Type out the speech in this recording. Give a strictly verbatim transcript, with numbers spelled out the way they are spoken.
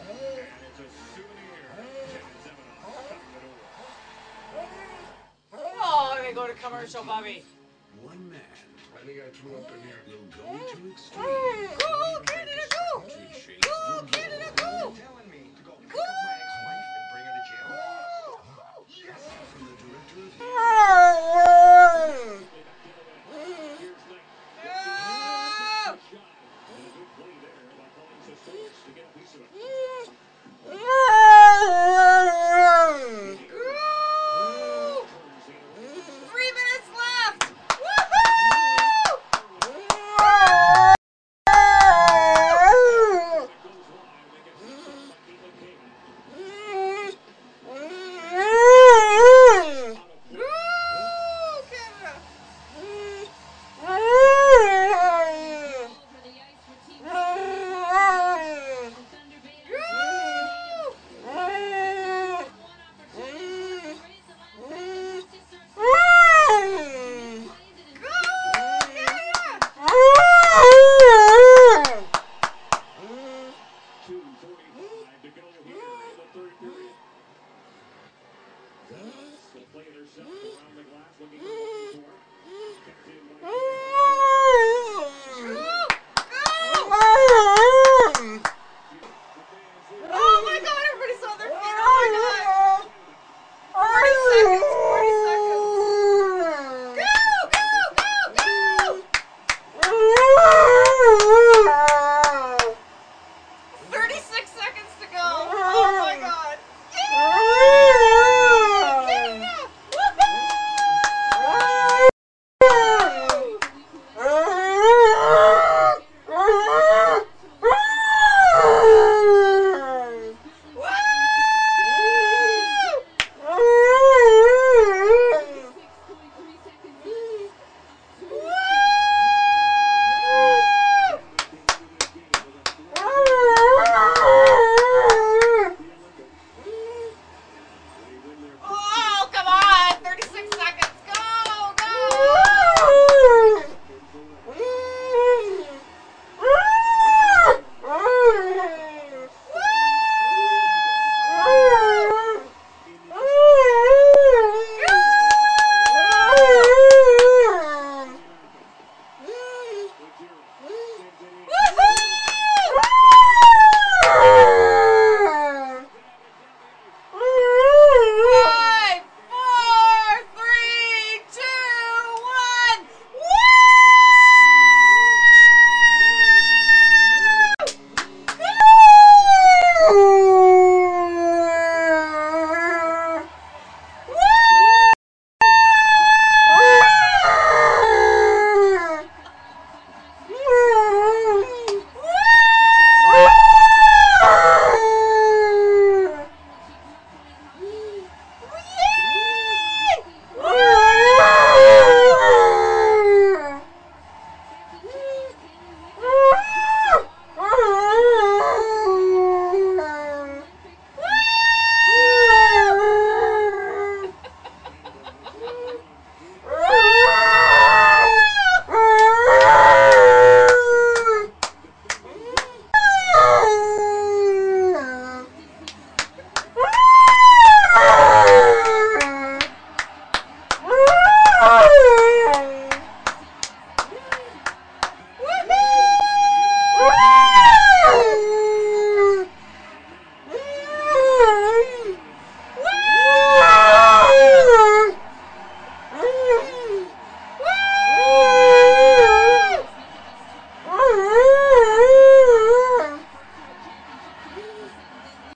Oh, they go to commercial, Bobby. One man. I think I threw up in here. Will go to extreme. Go, Canada, go! To chase Go, the Canada, goal. go! Telling me to go pick up my ex-wife and bring her to jail. Yes. From the director of Three minutes left! two forty-five to go here in the third period. Zealous will play themselves around the glass looking for one more. Kept in by Oh my god, everybody saw their feet. Oh my god. forty seconds, forty seconds. Go, go, go, go. thirty-six seconds to go.